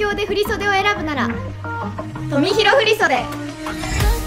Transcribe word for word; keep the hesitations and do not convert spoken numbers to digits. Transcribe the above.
京で振袖を選ぶなら富広振袖。